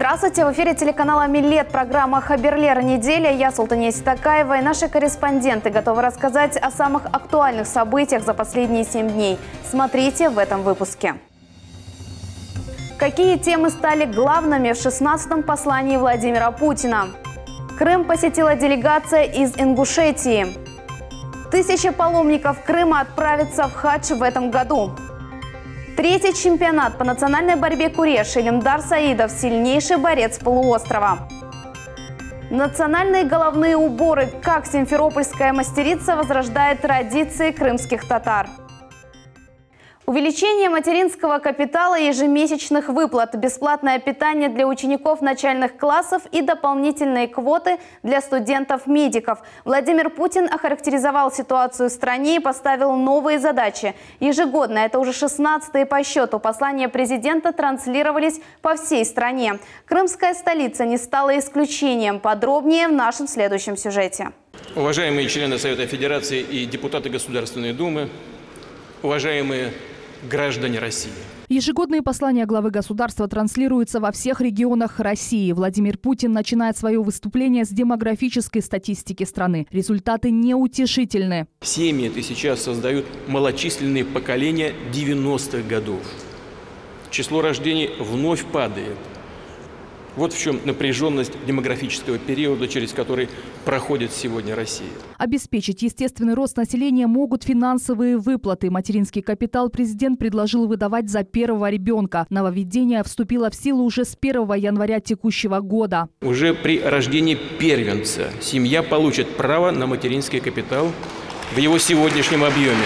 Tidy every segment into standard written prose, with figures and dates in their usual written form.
Здравствуйте! В эфире телеканала «Милет» программа «Хаберлер. Неделя». Я Султания Ситакаева и наши корреспонденты готовы рассказать о самых актуальных событиях за последние 7 дней. Смотрите в этом выпуске. Какие темы стали главными в 16-м послании Владимира Путина? Крым посетила делегация из Ингушетии. 1000 паломников Крыма отправятся в хадж в этом году. Третий чемпионат по национальной борьбе Куреш. Илимдар Саидов – сильнейший борец полуострова. Национальные головные уборы. Как симферопольская мастерица возрождает традиции крымских татар. Увеличение материнского капитала, ежемесячных выплат, бесплатное питание для учеников начальных классов и дополнительные квоты для студентов-медиков. Владимир Путин охарактеризовал ситуацию в стране и поставил новые задачи. Ежегодно, это уже 16-е по счету, послания президента транслировались по всей стране. Крымская столица не стала исключением. Подробнее в нашем следующем сюжете. Уважаемые члены Совета Федерации и депутаты Государственной Думы, уважаемые граждане России. Ежегодные послания главы государства транслируются во всех регионах России. Владимир Путин начинает свое выступление с демографической статистики страны. Результаты неутешительны. Семьи это сейчас создают малочисленные поколения 90-х годов. Число рождений вновь падает. Вот в чем напряженность демографического периода, через который проходит сегодня Россия. Обеспечить естественный рост населения могут финансовые выплаты. Материнский капитал президент предложил выдавать за первого ребенка. Нововведение вступило в силу уже с 1 января текущего года. Уже при рождении первенца семья получит право на материнский капитал в его сегодняшнем объеме.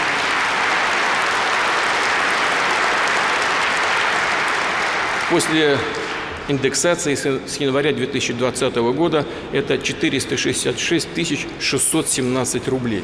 После индексации с января 2020 года это 466 617 рублей.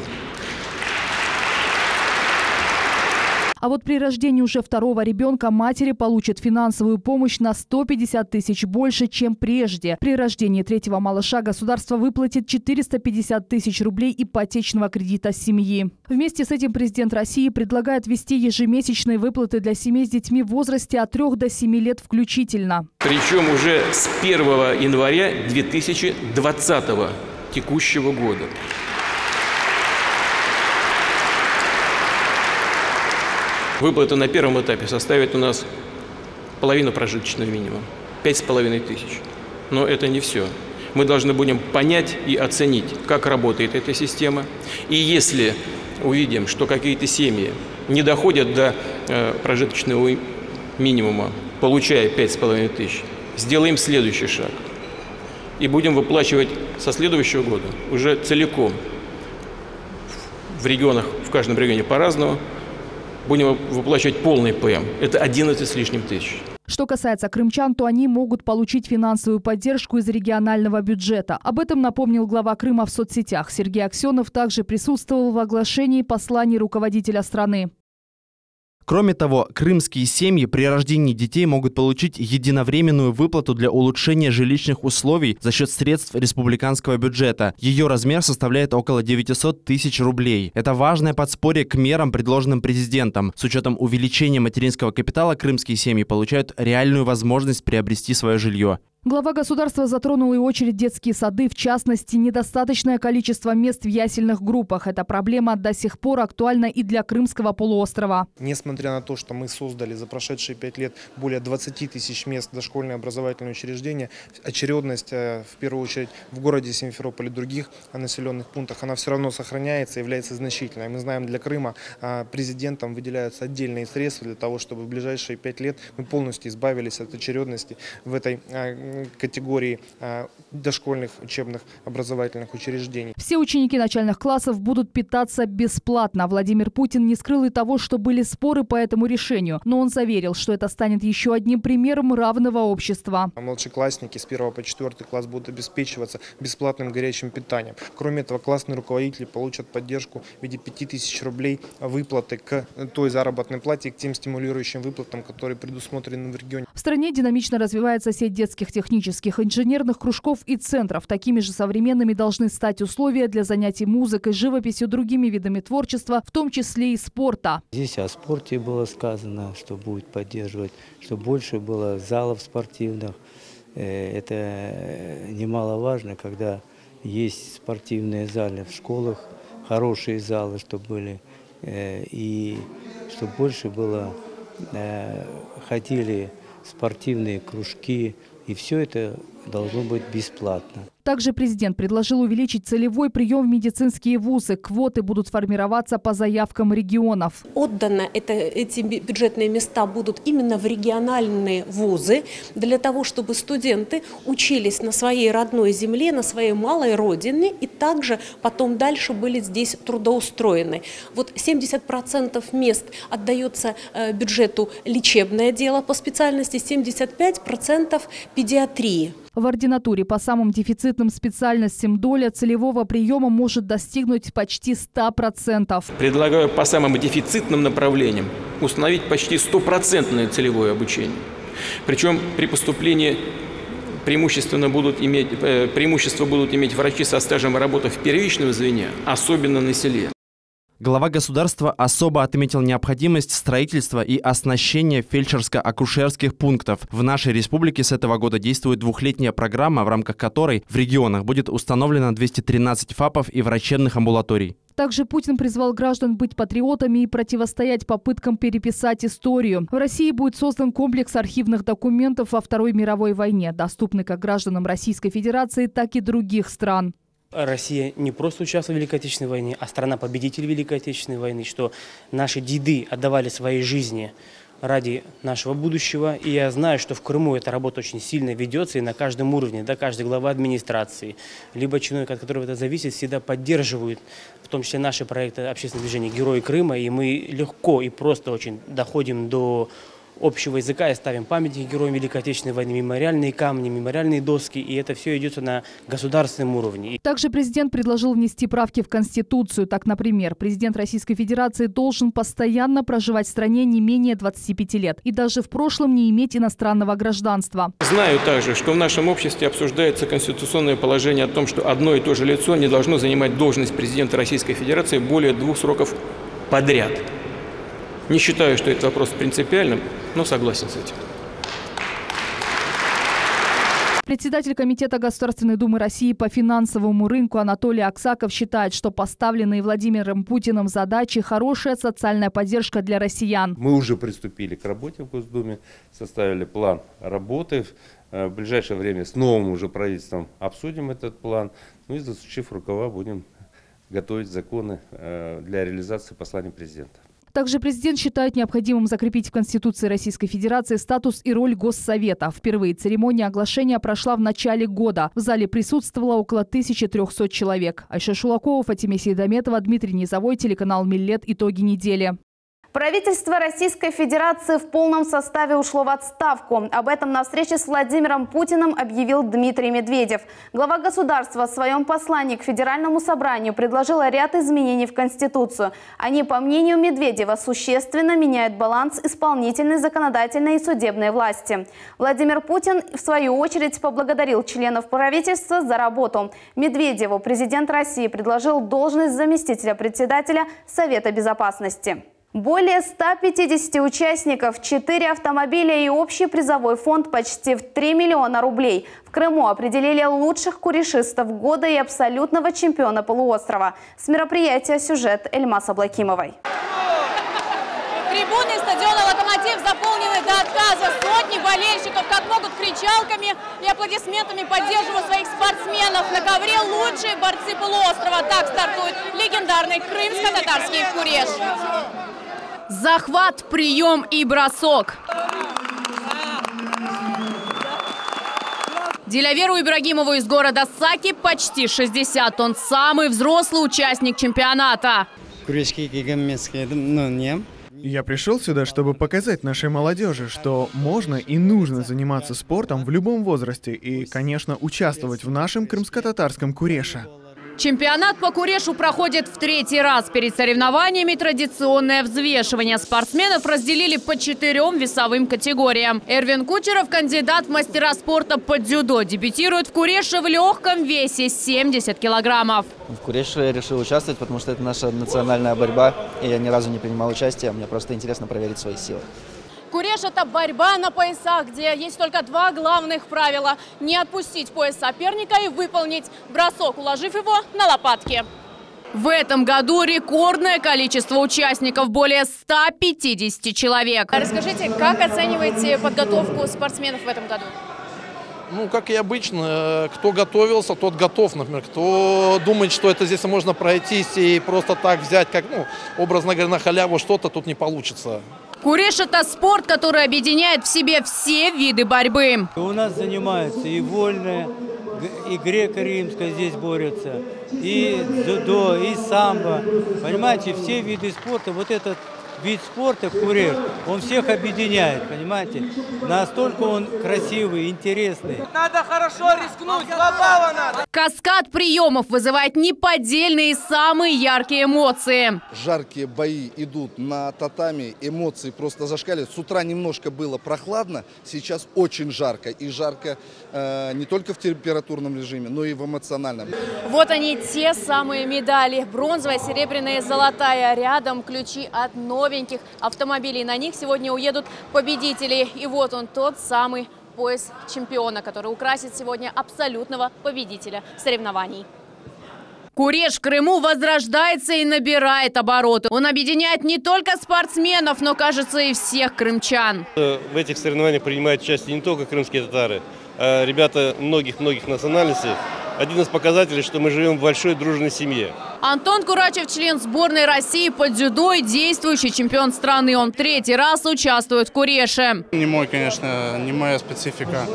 А вот при рождении уже второго ребенка матери получат финансовую помощь на 150 тысяч больше, чем прежде. При рождении третьего малыша государство выплатит 450 тысяч рублей ипотечного кредита семьи. Вместе с этим президент России предлагает ввести ежемесячные выплаты для семей с детьми в возрасте от 3 до 7 лет включительно. Причем уже с 1 января 2020 текущего года. Выплата на первом этапе составит у нас половину прожиточного минимума, 5500. Но это не все. Мы должны будем понять и оценить, как работает эта система. И если увидим, что какие-то семьи не доходят до прожиточного минимума, получая 5500, сделаем следующий шаг. И будем выплачивать со следующего года уже целиком. В регионах, в каждом регионе по-разному. Будем выплачивать полный ПМ. Это 11 с лишним тысяч. Что касается крымчан, то они могут получить финансовую поддержку из регионального бюджета. Об этом напомнил глава Крыма в соцсетях. Сергей Аксенов также присутствовал в оглашении посланий руководителя страны. Кроме того, крымские семьи при рождении детей могут получить единовременную выплату для улучшения жилищных условий за счет средств республиканского бюджета. Ее размер составляет около 900 тысяч рублей. Это важное подспорье к мерам, предложенным президентом. С учетом увеличения материнского капитала, крымские семьи получают реальную возможность приобрести свое жилье. Глава государства затронул и очередь детские сады, в частности, недостаточное количество мест в ясельных группах. Эта проблема до сих пор актуальна и для Крымского полуострова. Несмотря на то, что мы создали за прошедшие 5 лет более 20 тысяч мест дошкольные образовательные учреждения, очередность, в первую очередь, в городе Симферополе и других населенных пунктах, она все равно сохраняется и является значительной. Мы знаем, для Крыма президентом выделяются отдельные средства для того, чтобы в ближайшие 5 лет мы полностью избавились от очередности в этой категории дошкольных учебных образовательных учреждений. Все ученики начальных классов будут питаться бесплатно. Владимир Путин не скрыл и того, что были споры по этому решению. Но он заверил, что это станет еще одним примером равного общества. Младшеклассники с 1 по 4 класс будут обеспечиваться бесплатным горячим питанием. Кроме этого, классные руководители получат поддержку в виде 5000 рублей выплаты к той заработной плате, к тем стимулирующим выплатам, которые предусмотрены в регионе. В стране динамично развивается сеть детских технических, инженерных кружков и центров. Такими же современными должны стать условия для занятий музыкой, живописью, другими видами творчества, в том числе и спорта. Здесь о спорте было сказано, что будет поддерживать, что больше было залов спортивных, Это немаловажно, когда есть спортивные залы в школах, хорошие залы, чтобы были, и чтобы больше было, ходили спортивные кружки, и все это должно быть бесплатно. Также президент предложил увеличить целевой прием в медицинские вузы. Квоты будут формироваться по заявкам регионов. Эти бюджетные места будут именно в региональные вузы, для того, чтобы студенты учились на своей родной земле, на своей малой родине, и также потом дальше были здесь трудоустроены. Вот 70% мест отдается бюджету лечебное дело по специальности, 75% педиатрии. В ординатуре по самым дефицитным специальностям доля целевого приема может достигнуть почти 100%. Предлагаю по самым дефицитным направлениям установить почти 100% целевое обучение. Причем при поступлении преимущество будут иметь врачи со стажем работы в первичном звене, особенно на селе. Глава государства особо отметил необходимость строительства и оснащения фельдшерско-акушерских пунктов. В нашей республике с этого года действует двухлетняя программа, в рамках которой в регионах будет установлено 213 ФАПов и врачебных амбулаторий. Также Путин призвал граждан быть патриотами и противостоять попыткам переписать историю. В России будет создан комплекс архивных документов о Второй мировой войне, доступный как гражданам Российской Федерации, так и других стран. Россия не просто участвовала в Великой Отечественной войне, а страна-победитель Великой Отечественной войны, что наши деды отдавали свои жизни ради нашего будущего. И я знаю, что в Крыму эта работа очень сильно ведется, и на каждом уровне, да, каждый глава администрации, либо чиновник, от которого это зависит, всегда поддерживают, в том числе наши проекты общественного движения «Герои Крыма», и мы легко и просто очень доходим до общего языка и ставим памятники героям Великой Отечественной войны, мемориальные камни, мемориальные доски, и это все идет на государственном уровне. Также президент предложил внести правки в Конституцию. Так, например, президент Российской Федерации должен постоянно проживать в стране не менее 25 лет и даже в прошлом не иметь иностранного гражданства. Знаю также, что в нашем обществе обсуждается конституционное положение о том, что одно и то же лицо не должно занимать должность президента Российской Федерации более 2 сроков подряд. Не считаю, что этот вопрос принципиальным, но согласен с этим. Председатель Комитета Государственной Думы России по финансовому рынку Анатолий Аксаков считает, что поставленные Владимиром Путиным задачи – хорошая социальная поддержка для россиян. Мы уже приступили к работе в Госдуме, составили план работы. В ближайшее время с новым уже правительством обсудим этот план. Ну и, засучив рукава, будем готовить законы для реализации послания президента. Также президент считает необходимым закрепить в Конституции Российской Федерации статус и роль Госсовета. Впервые церемония оглашения прошла в начале года. В зале присутствовало около 1300 человек. Айша Шулакова, Фатиме Сейдометова, Дмитрий Низовой, телеканал «Миллет». Итоги недели. Правительство Российской Федерации в полном составе ушло в отставку. Об этом на встрече с Владимиром Путиным объявил Дмитрий Медведев. Глава государства в своем послании к Федеральному собранию предложил ряд изменений в Конституцию. Они, по мнению Медведева, существенно меняют баланс исполнительной, законодательной и судебной власти. Владимир Путин, в свою очередь, поблагодарил членов правительства за работу. Медведеву президент России предложил должность заместителя председателя Совета Безопасности. Более 150 участников, 4 автомобиля и общий призовой фонд почти в 3 миллиона рублей. В Крыму определили лучших курешистов года и абсолютного чемпиона полуострова. С мероприятия сюжет Эльмаса Блакимовой. Трибуны стадиона «Локомотив» заполнены до отказа. Сотни болельщиков как могут кричалками и аплодисментами поддерживают своих спортсменов. На ковре лучшие борцы полуострова. Так стартует легендарный крымско-татарский куреш. Захват, прием и бросок. Диляверу Ибрагимову из города Саки почти 60. Он самый взрослый участник чемпионата. Я пришел сюда, чтобы показать нашей молодежи, что можно и нужно заниматься спортом в любом возрасте и, конечно, участвовать в нашем крымско-татарском куреше. Чемпионат по курешу проходит в 3-й раз. Перед соревнованиями традиционное взвешивание. Спортсменов разделили по 4 весовым категориям. Эрвин Кучеров, кандидат в мастера спорта по дзюдо, дебютирует в куреше в легком весе 70 килограммов. В куреше я решил участвовать, потому что это наша национальная борьба. И я ни разу не принимал участия. Мне просто интересно проверить свои силы. Куреш – это борьба на поясах, где есть только два главных правила – не отпустить пояс соперника и выполнить бросок, уложив его на лопатки. В этом году рекордное количество участников – более 150 человек. Расскажите, как оцениваете подготовку спортсменов в этом году? Ну, как и обычно, кто готовился, тот готов, например. Кто думает, что это здесь можно пройтись и просто так взять, как, ну, образно говоря, на халяву что-то, тут не получится. Куреш – это спорт, который объединяет в себе все виды борьбы. У нас занимаются и вольная, и греко-римская здесь борются, и дзюдо, и самбо. Понимаете, все виды спорта, вот этот вид спорта, куреш, он всех объединяет, понимаете? Настолько он красивый, интересный. Надо хорошо рискнуть, слабого надо. Каскад приемов вызывает неподдельные и самые яркие эмоции. Жаркие бои идут на татами, эмоции просто зашкаливают. С утра немножко было прохладно, сейчас очень жарко. И жарко не только в температурном режиме, но и в эмоциональном. Вот они, те самые медали. Бронзовая, серебряная, золотая. Рядом ключи от новеньких автомобилей. На них сегодня уедут победители. И вот он, тот самый пояс чемпиона, который украсит сегодня абсолютного победителя соревнований. Куреш в Крыму возрождается и набирает обороты. Он объединяет не только спортсменов, но, кажется, и всех крымчан. В этих соревнованиях принимают участие не только крымские татары, а ребята многих национальностей. Один из показателей, что мы живем в большой дружной семье. Антон Курачев, член сборной России по дзюдо и действующий чемпион страны. Он третий раз участвует в Куреше. Не мой, конечно, не моя специфика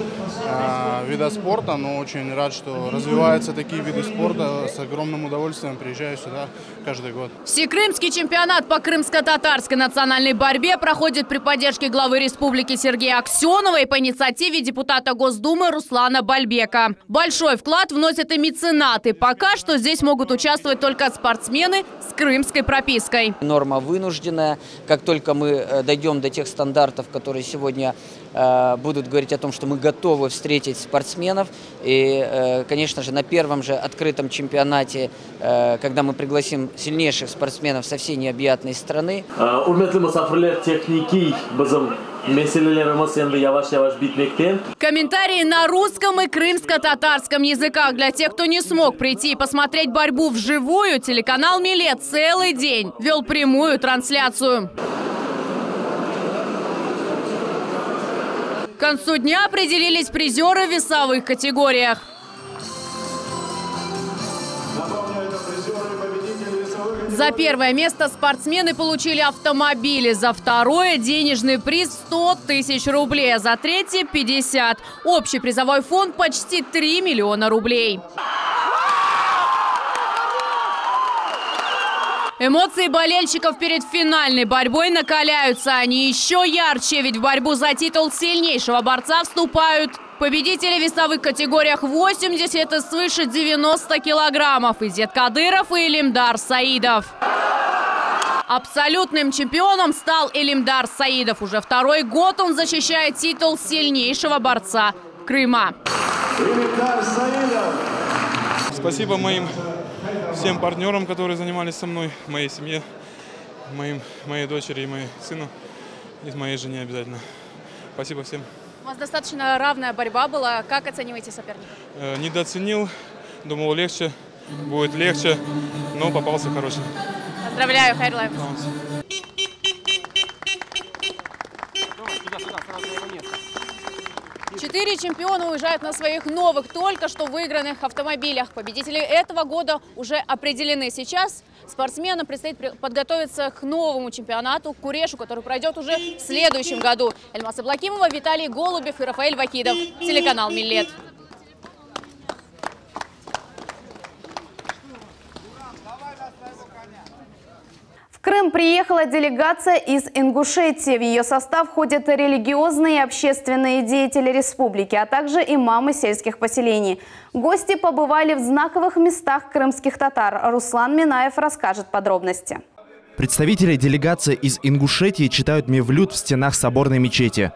вида спорта, но очень рад, что развиваются такие виды спорта. С огромным удовольствием приезжаю сюда каждый год. Всекрымский чемпионат по крымско-татарской национальной борьбе проходит при поддержке главы республики Сергея Аксенова и по инициативе депутата Госдумы Руслана Бальбека. Большой вклад вносят и меценаты. Пока что здесь могут участвовать только спортсмены с крымской пропиской. Норма вынужденная. Как только мы дойдем до тех стандартов, которые сегодня будут говорить о том, что мы готовы встретить спортсменов. И, конечно же, на первом же открытом чемпионате, когда мы пригласим сильнейших спортсменов со всей необъятной страны. Комментарии на русском и крымско-татарском языках. Для тех, кто не смог прийти и посмотреть борьбу вживую, телеканал «Милет» целый день вел прямую трансляцию. К концу дня определились призеры в весовых категориях. За первое место спортсмены получили автомобили, за второе – денежный приз 100 тысяч рублей, а за третье – 50. Общий призовой фонд – почти 3 миллиона рублей. Эмоции болельщиков перед финальной борьбой накаляются. Они еще ярче, ведь в борьбу за титул сильнейшего борца вступают победители в весовых категориях 80 и свыше 90 килограммов. Изет Кадыров и Элимдар Саидов. Абсолютным чемпионом стал Элимдар Саидов. Уже второй год он защищает титул сильнейшего борца Крыма. Элимдар Саидов. Спасибо моим всем партнерам, которые занимались со мной, моей семье, моей дочери и моему сыну, и моей жене обязательно. Спасибо всем. У вас достаточно равная борьба была. Как оцениваете соперника? Недооценил, думал легче, будет легче, но попался хороший. Поздравляю, хайрлайф. 4 чемпиона уезжают на своих новых, только что выигранных автомобилях. Победители этого года уже определены. Сейчас спортсменам предстоит подготовиться к новому чемпионату, к Курешу, который пройдет уже в следующем году. Эльмас Иблакимова, Виталий Голубев и Рафаэль Вакидов. Телеканал «Милет». В Крым приехала делегация из Ингушетии. В ее состав входят религиозные и общественные деятели республики, а также имамы сельских поселений. Гости побывали в знаковых местах крымских татар. Руслан Минаев расскажет подробности. Представители делегации из Ингушетии читают мевлют в стенах соборной мечети.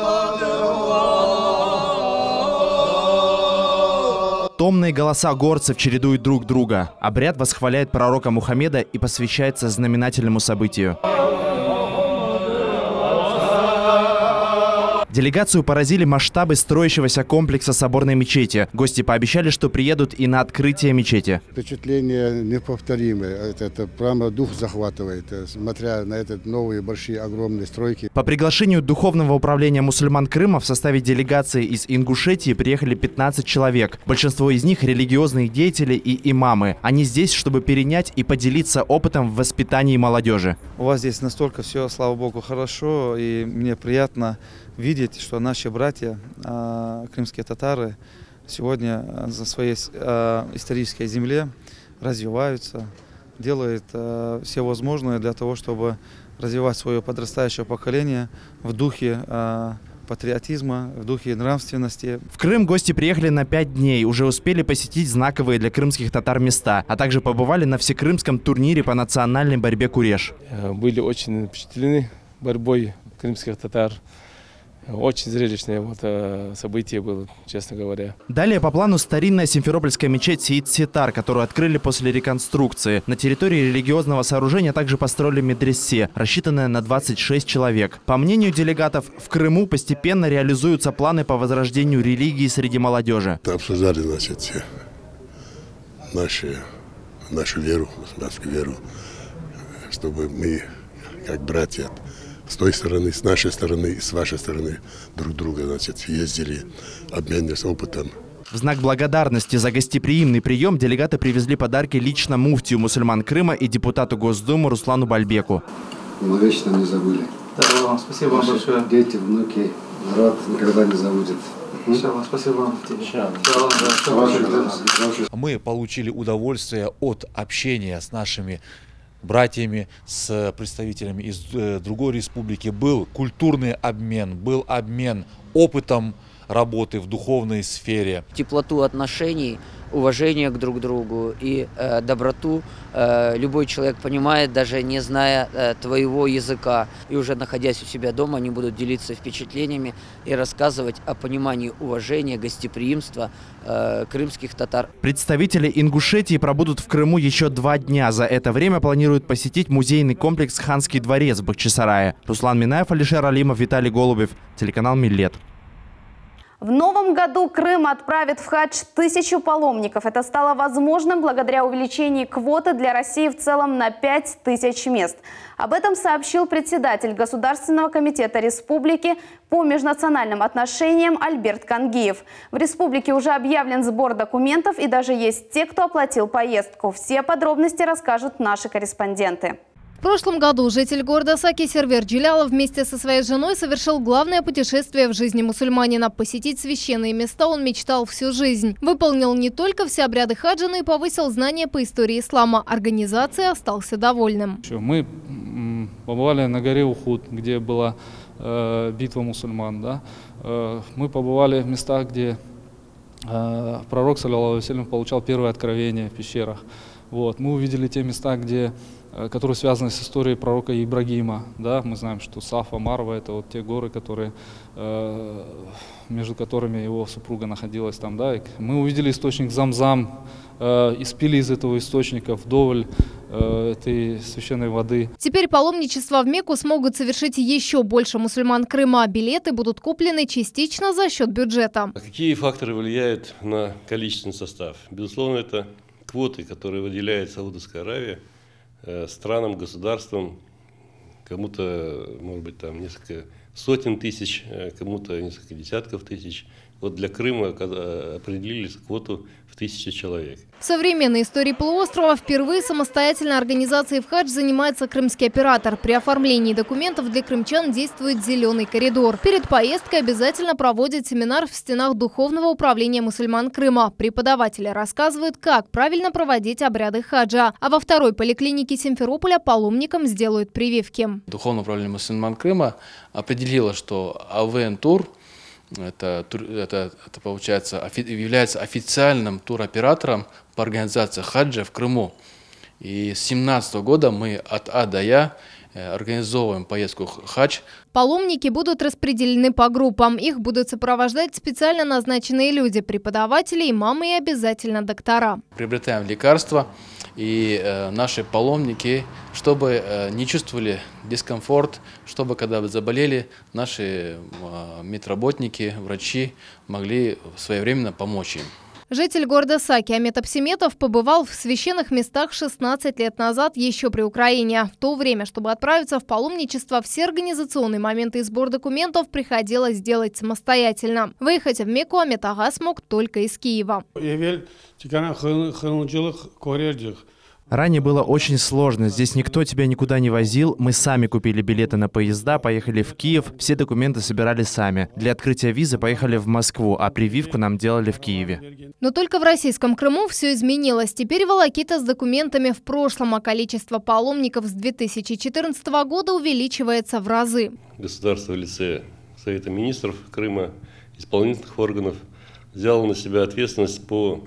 Томные голоса горцев чередуют друг друга. Обряд восхваляет пророка Мухаммеда и посвящается знаменательному событию. Делегацию поразили масштабы строящегося комплекса соборной мечети. Гости пообещали, что приедут и на открытие мечети. Впечатление неповторимое. Это прямо дух захватывает, смотря на эти новые большие огромные стройки. По приглашению Духовного управления мусульман Крыма в составе делегации из Ингушетии приехали 15 человек. Большинство из них религиозные деятели и имамы. Они здесь, чтобы перенять и поделиться опытом в воспитании молодежи. У вас здесь настолько все, слава Богу, хорошо, и мне приятно видеть, что наши братья, крымские татары, сегодня за своей исторической земле развиваются, делают все возможное для того, чтобы развивать свое подрастающее поколение в духе патриотизма, в духе нравственности. В Крым гости приехали на 5 дней, уже успели посетить знаковые для крымских татар места, а также побывали на всекрымском турнире по национальной борьбе куреш. Были очень впечатлены борьбой крымских татар. Очень зрелищное событие было, честно говоря. Далее по плану старинная симферопольская мечеть Сеид-Сетар, которую открыли после реконструкции. На территории религиозного сооружения также построили медресе, рассчитанное на 26 человек. По мнению делегатов, в Крыму постепенно реализуются планы по возрождению религии среди молодежи. Обсуждали, значит, нашу веру, мусульманскую веру, чтобы мы, как братья, с той стороны, с нашей стороны и с вашей стороны друг друга, значит, ездили, обменивались опытом. В знак благодарности за гостеприимный прием делегаты привезли подарки лично муфтию мусульман Крыма и депутату Госдумы Руслану Бальбеку. Вечно не забыли. Да, вам спасибо вам большое. Дети, внуки, народ никогда не забудет. Спасибо вам. Мы получили удовольствие от общения с нашими братьями, с представителями из другой республики. Был культурный обмен, был обмен опытом работы в духовной сфере. Теплоту отношений, уважение к друг другу и доброту любой человек понимает, даже не зная твоего языка. И уже находясь у себя дома, они будут делиться впечатлениями и рассказывать о понимании уважения, гостеприимства крымских татар. Представители Ингушетии пробудут в Крыму еще 2 дня. За это время планируют посетить музейный комплекс «Ханский дворец» в Бахчисарае. Руслан Минаев, Алишер Алимов, Виталий Голубев. Телеканал «Миллет». В новом году Крым отправит в хадж 1000 паломников. Это стало возможным благодаря увеличению квоты для России в целом на 5000 мест. Об этом сообщил председатель Государственного комитета республики по межнациональным отношениям Альберт Кангиев. В республике уже объявлен сбор документов и даже есть те, кто оплатил поездку. Все подробности расскажут наши корреспонденты. В прошлом году житель города Саки Сервер Джилялов вместе со своей женой совершил главное путешествие в жизни мусульманина. Посетить священные места он мечтал всю жизнь. Выполнил не только все обряды хаджа, но и повысил знания по истории ислама. Организацией остался довольным. Мы побывали на горе Ухуд, где была битва мусульман. Да? Мы побывали в местах, где пророк, саллаллаху алейхи ва саллям, получал первое откровение в пещерах. Мы увидели те места, которые связаны с историей пророка Ибрагима. Да? Мы знаем, что Сафа, Марва – это те горы, между которыми его супруга находилась там. Да? И мы увидели источник Замзам, испили из этого источника вдоволь этой священной воды. Теперь паломничество в Мекку смогут совершить еще больше мусульман Крыма. Билеты будут куплены частично за счет бюджета. Какие факторы влияют на количественный состав? Безусловно, это квоты, которые выделяет Саудовская Аравия странам, государствам, кому-то, может быть, там несколько сотен тысяч, кому-то несколько десятков тысяч. Для Крыма определили квоту в 1000 человек. В современной истории полуострова впервые самостоятельно организацией в хадж занимается крымский оператор. При оформлении документов для крымчан действует зеленый коридор. Перед поездкой обязательно проводят семинар в стенах Духовного управления мусульман Крыма. Преподаватели рассказывают, как правильно проводить обряды хаджа. А во второй поликлинике Симферополя паломникам сделают прививки. Духовное управление мусульман Крыма определило, что АВН-тур это получается, является официальным туроператором по организации хаджа в Крыму. И с 2017 года мы от А до Я организовываем поездку в хадж. Паломники будут распределены по группам. Их будут сопровождать специально назначенные люди, преподаватели, имамы и обязательно доктора. Приобретаем лекарства, и наши паломники, чтобы не чувствовали дискомфорт, чтобы когда заболели, наши медработники, врачи могли своевременно помочь им. Житель города Саки Амет Апсиметов побывал в священных местах 16 лет назад еще при Украине. В то время, чтобы отправиться в паломничество, все организационные моменты и сбор документов приходилось делать самостоятельно. Выехать в Мекку Амет Ага смог только из Киева. Ранее было очень сложно. Здесь никто тебя никуда не возил. Мы сами купили билеты на поезда, поехали в Киев. Все документы собирали сами. Для открытия визы поехали в Москву, а прививку нам делали в Киеве. Но только в российском Крыму все изменилось. Теперь волокита с документами в прошлом, а количество паломников с 2014 года увеличивается в разы. Государство в лице Совета министров Крыма, исполнительных органов, взяло на себя ответственность по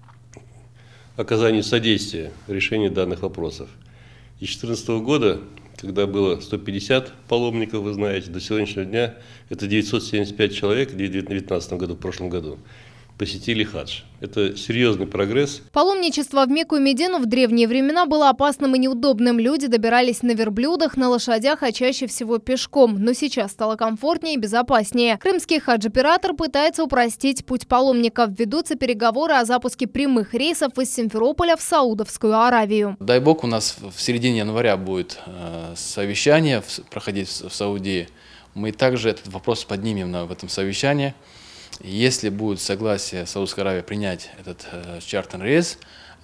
оказанию содействия в решении данных вопросов. И с 2014 года, когда было 150 паломников, вы знаете, до сегодняшнего дня это 975 человек в 2019 году, в прошлом году, посетили хадж. Это серьезный прогресс. Паломничество в Мекку и Медину в древние времена было опасным и неудобным. Люди добирались на верблюдах, на лошадях, а чаще всего пешком. Но сейчас стало комфортнее и безопаснее. Крымский хадж-оператор пытается упростить путь паломников. Ведутся переговоры о запуске прямых рейсов из Симферополя в Саудовскую Аравию. Дай бог, у нас в середине января будет совещание проходить в Саудии. Мы также этот вопрос поднимем в этом совещании. Если будет согласие Саудовской Аравии принять этот чартерный рейс,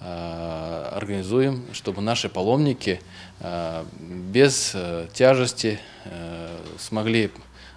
организуем, чтобы наши паломники без тяжести смогли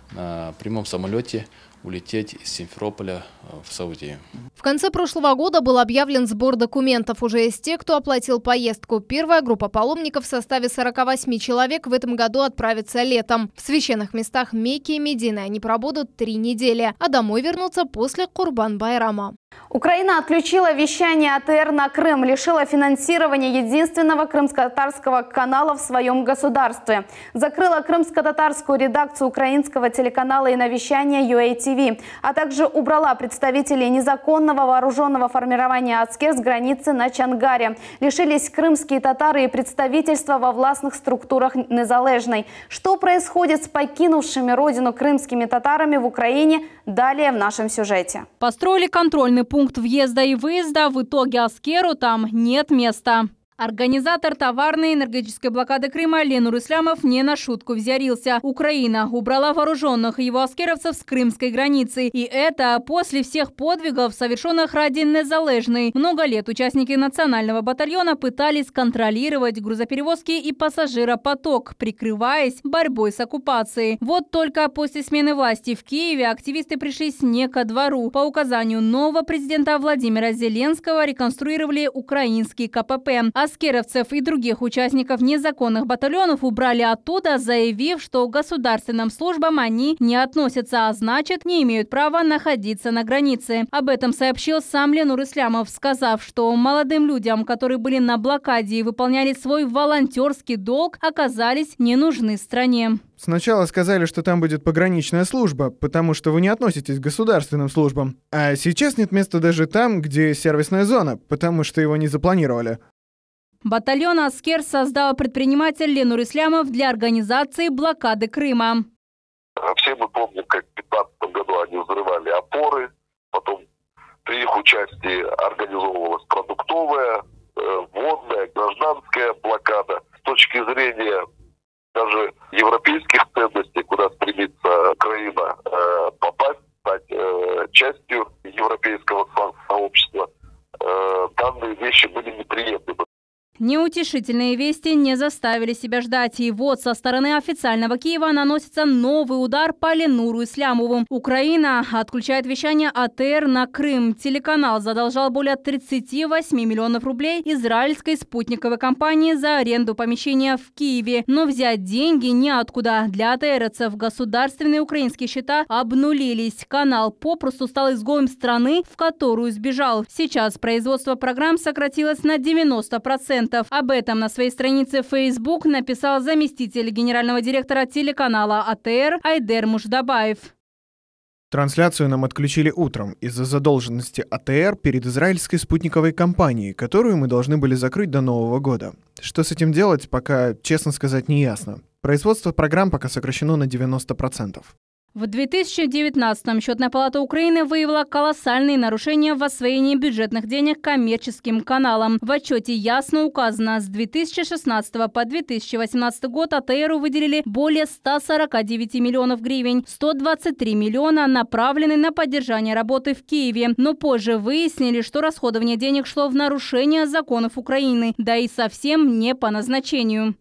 на прямом самолете улететь из Симферополя в Саудию. В конце прошлого года был объявлен сбор документов. Уже есть те, кто оплатил поездку. Первая группа паломников в составе 48 человек в этом году отправится летом. В священных местах Мекки и Медины они пробудут 3 недели, а домой вернутся после Курбан-Байрама. Украина отключила вещание АТР на Крым, лишила финансирования единственного крымско-татарского канала в своем государстве. Закрыла крымско-татарскую редакцию украинского телеканала и навещания UATV, а также убрала представителей незаконного вооруженного формирования Аскер с границы на Чангаре. Лишились крымские татары и представительства во властных структурах Незалежной. Что происходит с покинувшими родину крымскими татарами в Украине, далее в нашем сюжете. Построили контрольный пункт въезда и выезда, в итоге Аскеру там нет места. Организатор товарной энергетической блокады Крыма Ленур Ислямов не на шутку взъярился. Украина убрала вооруженных его аскеровцев с крымской границы. И это после всех подвигов, совершенных ради Незалежной. Много лет участники национального батальона пытались контролировать грузоперевозки и пассажиропоток, прикрываясь борьбой с оккупацией. Вот только после смены власти в Киеве активисты пришлись не ко двору. По указанию нового президента Владимира Зеленского реконструировали украинский КПП. Аскеровцев и других участников незаконных батальонов убрали оттуда, заявив, что к государственным службам они не относятся, а значит, не имеют права находиться на границе. Об этом сообщил сам Ленур Ислямов, сказав, что молодым людям, которые были на блокаде и выполняли свой волонтерский долг, оказались не нужны стране. Сначала сказали, что там будет пограничная служба, потому что вы не относитесь к государственным службам. А сейчас нет места даже там, где сервисная зона, потому что его не запланировали. Батальон «Аскер» создал предприниматель Ленур Ислямов для организации блокады Крыма. Все мы помним, как в 2015 году они взрывали опоры, потом при их участии организовывалась продуктовая, водная, гражданская блокада. С точки зрения даже европейских ценностей, куда стремится Украина попасть, стать частью европейского сообщества, данные вещи были неприемлемы. Неутешительные вести не заставили себя ждать. И вот со стороны официального Киева наносится новый удар по Ленуру Ислямову. Украина отключает вещание АТР на Крым. Телеканал задолжал более 38 миллионов рублей израильской спутниковой компании за аренду помещения в Киеве. Но взять деньги неоткуда. Для АТРовцев государственные украинские счета обнулились. Канал попросту стал изгоем страны, в которую сбежал. Сейчас производство программ сократилось на 90%. музыкантов. Об этом на своей странице в Facebook написал заместитель генерального директора телеканала АТР Айдер Муждабаев. Трансляцию нам отключили утром из-за задолженности АТР перед израильской спутниковой компанией, которую мы должны были закрыть до Нового года. Что с этим делать, пока, честно сказать, не ясно. Производство программ пока сокращено на 90%. В 2019-м Счетная палата Украины выявила колоссальные нарушения в освоении бюджетных денег коммерческим каналам. В отчете ясно указано, с 2016 по 2018 год АТРу выделили более 149 миллионов гривен. 123 миллиона направлены на поддержание работы в Киеве. Но позже выяснили, что расходование денег шло в нарушение законов Украины, да и совсем не по назначению.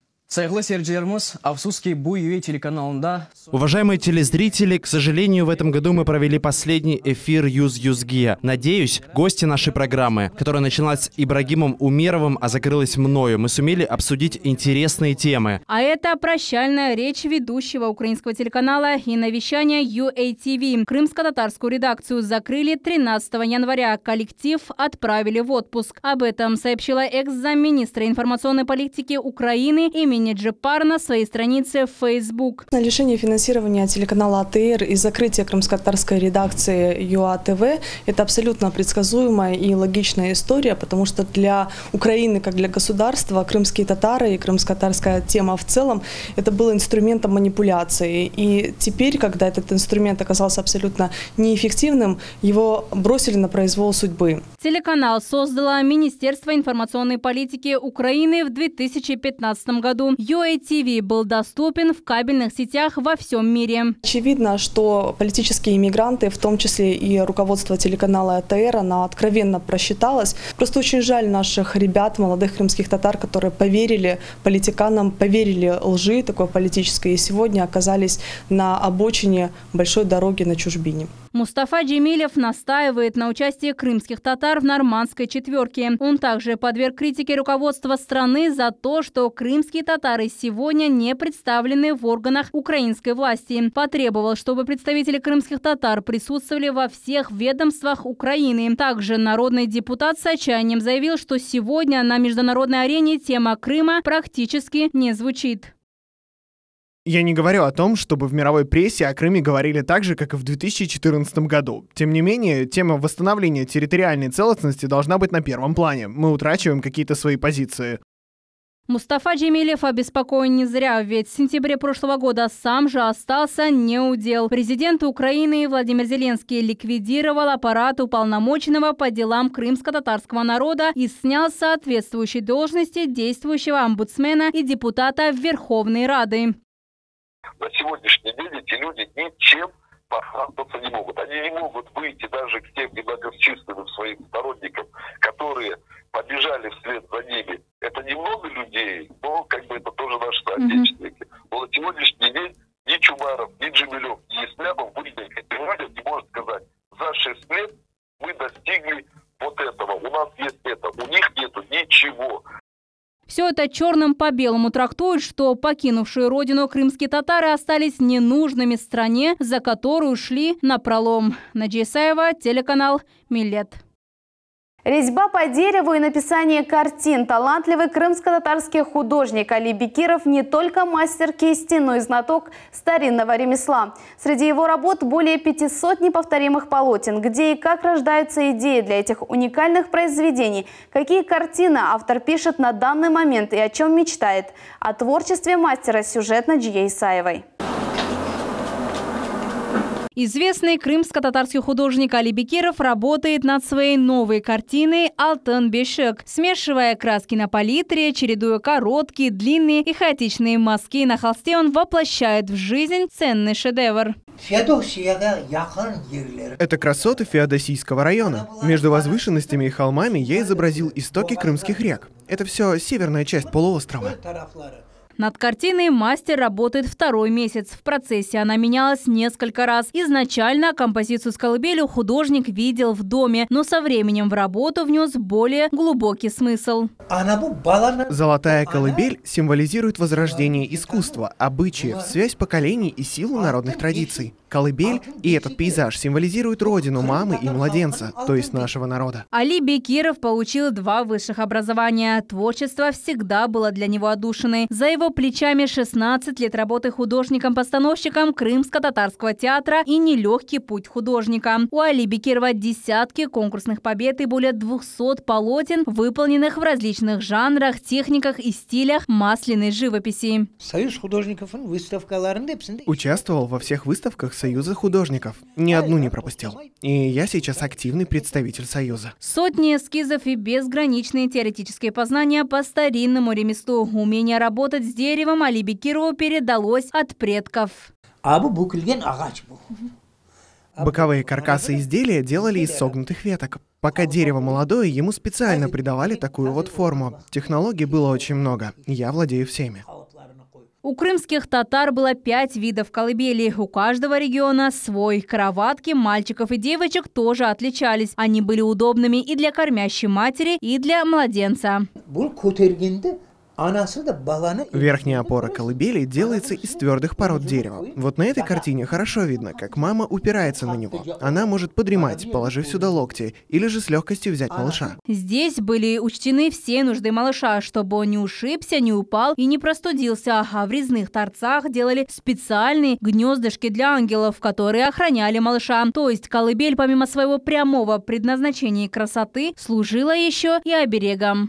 Уважаемые телезрители, к сожалению, в этом году мы провели последний эфир Юз-Юзгия. Надеюсь, гости нашей программы, которая началась Ибрагимом Умеровым, а закрылась мною, мы сумели обсудить интересные темы. А это прощальная речь ведущего украинского телеканала и на вещание UATV. Крымско-татарскую редакцию закрыли 13 января. Коллектив отправили в отпуск. Об этом сообщила экс-замминистра информационной политики Украины имени Джепар на своей странице в Facebook. На лишение финансирования телеканала АТР и закрытие крымско-татарской редакции ЮАТВ – это абсолютно предсказуемая и логичная история, потому что для Украины, как для государства, крымские татары и крымско-татарская тема в целом – это был инструментом манипуляции. И теперь, когда этот инструмент оказался абсолютно неэффективным, его бросили на произвол судьбы. Телеканал создало Министерство информационной политики Украины в 2015 году. UATV был доступен в кабельных сетях во всем мире. Очевидно, что политические иммигранты, в том числе и руководство телеканала АТР, она откровенно просчиталась. Просто очень жаль наших ребят, молодых крымских татар, которые поверили политиканам, поверили лжи такой политической и сегодня оказались на обочине большой дороги на чужбине. Мустафа Джемилев настаивает на участии крымских татар в нормандской четверке. Он также подверг критике руководства страны за то, что крымские татары сегодня не представлены в органах украинской власти. Потребовал, чтобы представители крымских татар присутствовали во всех ведомствах Украины. Также народный депутат с отчаянием заявил, что сегодня на международной арене тема Крыма практически не звучит. Я не говорю о том, чтобы в мировой прессе о Крыме говорили так же, как и в 2014 году. Тем не менее, тема восстановления территориальной целостности должна быть на первом плане. Мы утрачиваем какие-то свои позиции. Мустафа Джемилев обеспокоен не зря, ведь в сентябре прошлого года сам же остался неудел. Президент Украины Владимир Зеленский ликвидировал аппарат уполномоченного по делам крымско-татарского народа и снял с соответствующей должности действующего омбудсмена и депутата Верховной Рады. На сегодняшний день эти люди ничем похвастаться не могут. Они не могут выйти даже к тем немногочисленным своим сторонникам, которые побежали вслед за ними. Это немного людей, но как бы это тоже наши соотечественники. Но на сегодняшний день ни Чумаров, ни Джемилев, ни Ислямов выйти к этим людям не может сказать: за 6 лет мы достигли вот этого, у нас есть это, у них нету ничего. Все это черным по белому трактует, что покинувшие родину крымские татары остались ненужными стране, за которую шли напролом. Наджия Исаева, телеканал «Миллет». Резьба по дереву и написание картин. Талантливый крымско-татарский художник Али Бекиров не только мастер кисти, но и знаток старинного ремесла. Среди его работ более 500 неповторимых полотен. Где и как рождаются идеи для этих уникальных произведений, какие картины автор пишет на данный момент и о чем мечтает. О творчестве мастера сюжет Наджии Исаевой. Известный крымско-татарский художник Али Бекиров работает над своей новой картиной «Алтын бешек», смешивая краски на палитре, чередуя короткие, длинные и хаотичные мазки на холсте, он воплощает в жизнь ценный шедевр. Это красоты Феодосийского района. Между возвышенностями и холмами я изобразил истоки крымских рек. Это все северная часть полуострова. Над картиной мастер работает второй месяц. В процессе она менялась несколько раз. Изначально композицию с колыбелью художник видел в доме, но со временем в работу внес более глубокий смысл. Золотая колыбель символизирует возрождение искусства, обычаев, связь поколений и силу народных традиций. Колыбель и этот пейзаж символизируют родину мамы и младенца, то есть нашего народа. Али Бекиров получил 2 высших образования. Творчество всегда было для него отдушиной. За его плечами 16 лет работы художником-постановщиком Крымско-татарского театра и нелегкий путь художника. У Али Бекирова десятки конкурсных побед и более 200 полотен, выполненных в различных жанрах, техниках и стилях масляной живописи. Союз художников Участвовал во всех выставках Союза художников. Ни одну не пропустил. И я сейчас активный представитель Союза. Сотни эскизов и безграничные теоретические познания по старинному ремеслу. Умение работать с деревом Али Бекирову передалось от предков. Боковые каркасы изделия делали из согнутых веток. Пока дерево молодое, ему специально придавали такую вот форму. Технологий было очень много. Я владею всеми. У крымских татар было 5 видов колыбелей. У каждого региона свой. Кроватки мальчиков и девочек тоже отличались. Они были удобными и для кормящей матери, и для младенца. Верхняя опора колыбели делается из твердых пород дерева. Вот на этой картине хорошо видно, как мама упирается на него. Она может подремать, положив сюда локти, или же с легкостью взять малыша. Здесь были учтены все нужды малыша, чтобы он не ушибся, не упал и не простудился. А в резных торцах делали специальные гнездышки для ангелов, которые охраняли малыша. То есть колыбель, помимо своего прямого предназначения и красоты, служила еще и оберегом.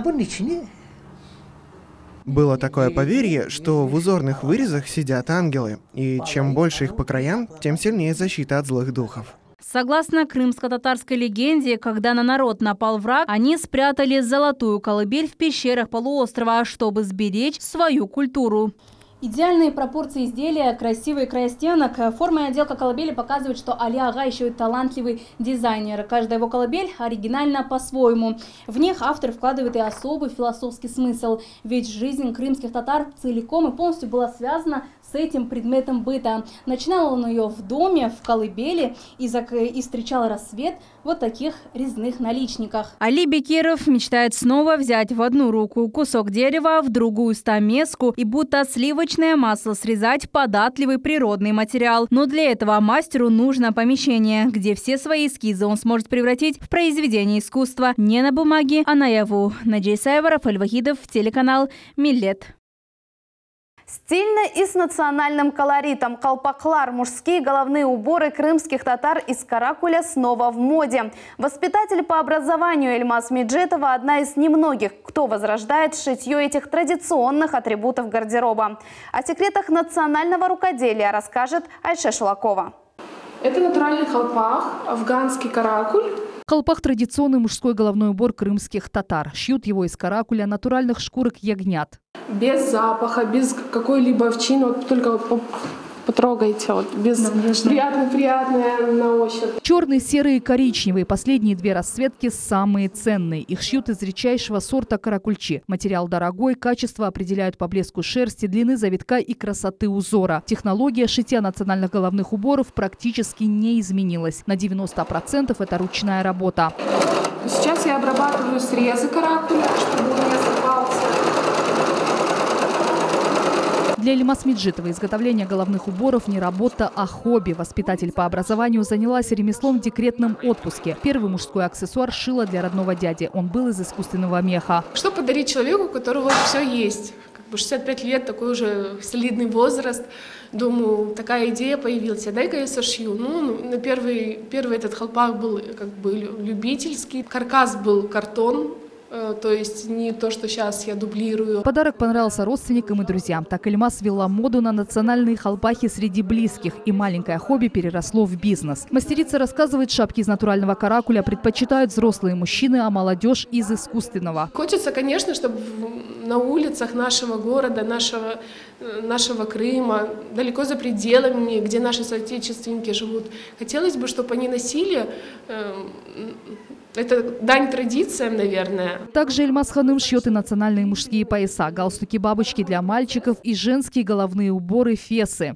Было такое поверье, что в узорных вырезах сидят ангелы, и чем больше их по краям, тем сильнее защита от злых духов. Согласно крымско-татарской легенде, когда на народ напал враг, они спрятали золотую колыбель в пещерах полуострова, чтобы сберечь свою культуру. Идеальные пропорции изделия, красивые края стенок, форма и отделка колыбели показывают, что Али Ага еще и талантливый дизайнер. Каждая его колыбель оригинальна по-своему. В них автор вкладывает и особый философский смысл. Ведь жизнь крымских татар целиком и полностью была связана с этим предметом быта. Начинал он ее в доме, в колыбели и встречал рассвет в вот таких резных наличниках. Али Бекиров мечтает снова взять в одну руку кусок дерева, в другую стамеску и будто сливочное масло срезать податливый природный материал. Но для этого мастеру нужно помещение, где все свои эскизы он сможет превратить в произведение искусства не на бумаге, а наяву. Наджей Исаева, Рафаэль Вахидов, телеканал Миллет. Стильно и с национальным колоритом колпаклар, мужские головные уборы крымских татар из каракуля снова в моде. Воспитатель по образованию Эльмаз Меджетова – одна из немногих, кто возрождает шитье этих традиционных атрибутов гардероба. О секретах национального рукоделия расскажет Айше Шулакова. Это натуральный колпак, афганский каракуль. Колпак – традиционный мужской головной убор крымских татар. Шьют его из каракуля, натуральных шкурок ягнят. Без запаха, без какой-либо овчины, вот только потрогайте, вот, без приятное на ощупь. Черный, серый и коричневый – последние 2 расцветки самые ценные. Их шьют из редчайшего сорта каракульчи. Материал дорогой, качество определяют по блеску шерсти, длины завитка и красоты узора. Технология шитья национальных головных уборов практически не изменилась. На 90% это ручная работа. Сейчас я обрабатываю срезы каракуля, чтобы он не осыпался. Для Эльмаз Меджетовой изготовление головных уборов не работа, а хобби. Воспитатель по образованию занялась ремеслом в декретном отпуске. Первый мужской аксессуар шила для родного дяди. Он был из искусственного меха. Что подарить человеку, у которого все есть? 65 лет, такой уже солидный возраст. Думаю, такая идея появилась. Дай-ка я сошью. На первый этот колпак был как бы любительский. Каркас был картон. То есть не то, что сейчас я дублирую. Подарок понравился родственникам и друзьям. Так Эльмаз ввела моду на национальные колпахи среди близких. И маленькое хобби переросло в бизнес. Мастерица рассказывает, шапки из натурального каракуля предпочитают взрослые мужчины, а молодежь из искусственного. Хочется, конечно, чтобы на улицах нашего города, нашего Крыма, далеко за пределами, где наши соотечественники живут, хотелось бы, чтобы они носили... Это дань традициям, наверное. Также Эльмаз Ханым шьет и национальные мужские пояса, галстуки-бабочки для мальчиков и женские головные уборы фесы.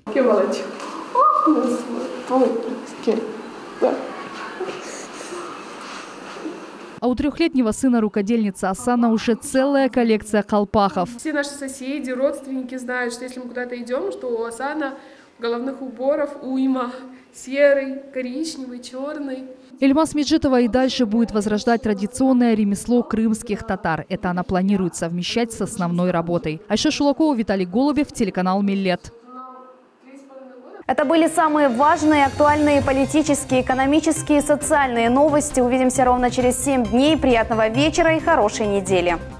А у 3-летнего сына рукодельницы Асана уже целая коллекция колпахов. Все наши соседи, родственники знают, что если мы куда-то идем, что у Асана головных уборов уйма. Серый, коричневый, черный. Эльмаз Меджидова и дальше будет возрождать традиционное ремесло крымских татар. Это она планирует совмещать с основной работой. Айша Шулакова, Виталий Голубев, телеканал «Миллет». Это были самые важные, актуальные политические, экономические и социальные новости. Увидимся ровно через 7 дней. Приятного вечера и хорошей недели.